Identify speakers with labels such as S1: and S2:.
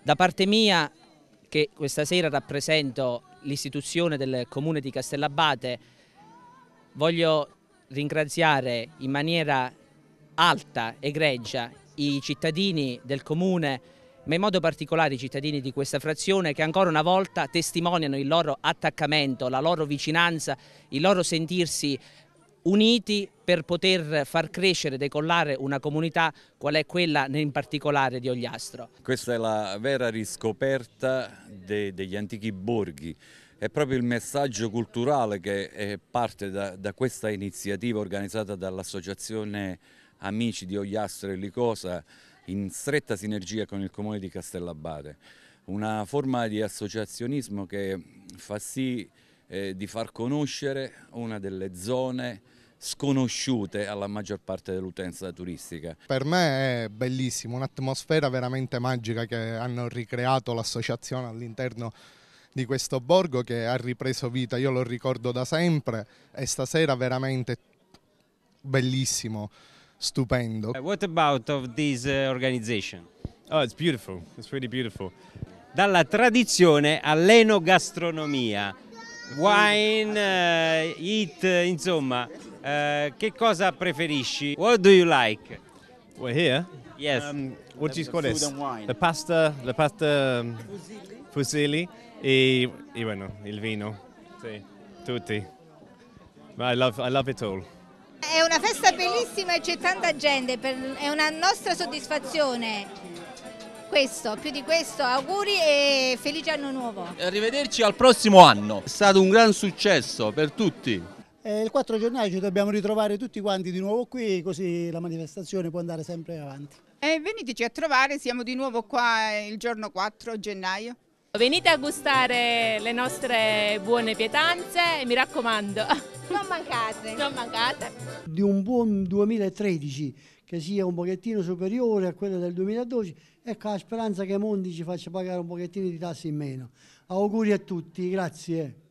S1: Da parte mia, che questa sera rappresento l'istituzione del Comune di Castellabate, voglio ringraziare in maniera alta, egregia, i cittadini del Comune, ma in modo particolare i cittadini di questa frazione, che ancora una volta testimoniano il loro attaccamento, la loro vicinanza, il loro sentirsi uniti per poter far crescere, decollare una comunità qual è quella in particolare di Ogliastro.
S2: Questa è la vera riscoperta degli antichi borghi, è proprio il messaggio culturale che parte da questa iniziativa organizzata dall'Associazione Amici di Ogliastro e Licosa in stretta sinergia con il Comune di Castellabate. Una forma di associazionismo che fa sì di far conoscere una delle zone sconosciute alla maggior parte dell'utenza turistica.
S3: Per me è bellissimo, un'atmosfera veramente magica che hanno ricreato l'associazione all'interno di questo borgo, che ha ripreso vita. Io lo ricordo da sempre e stasera veramente bellissimo, stupendo.
S4: What about of this organization?
S5: Oh, it's beautiful. It's really beautiful.
S4: Dalla tradizione all'enogastronomia, wine, eat, insomma, che cosa preferisci? What do you like?
S5: We're here.
S4: Yes.
S5: What do you call this? The pasta fusilli e bueno, il vino. Sì, tutti. I love it all.
S6: È una festa bellissima e c'è tanta gente, è una nostra soddisfazione. Questo, più di questo, auguri e felice anno nuovo.
S7: Arrivederci al prossimo anno. È stato un gran successo per tutti.
S8: Il 4 gennaio ci dobbiamo ritrovare tutti quanti di nuovo qui, così la manifestazione può andare sempre avanti.
S9: Veniteci a trovare, siamo di nuovo qua il giorno 4 gennaio.
S10: Venite a gustare le nostre buone pietanze e mi raccomando,
S6: Non mancate.
S10: non mancate.
S8: Di un buon 2013 che sia un pochettino superiore a quello del 2012 e con la speranza che Monti ci faccia pagare un pochettino di tasse in meno. Auguri a tutti, grazie.